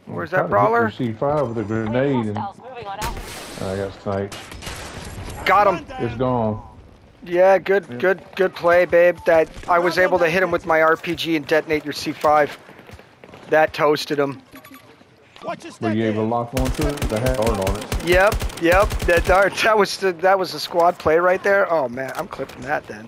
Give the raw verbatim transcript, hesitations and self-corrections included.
Where's that brawler? C five with a grenade and I got sniped. Got him. It's gone. Yeah, good, good, good play, babe. That I was able to hit him with my R P G and detonate your C five. That toasted him. Were you able to lock on to it? I had hard on it. Yep, yep. That that was the, that was the squad play right there. Oh man, I'm clipping that then.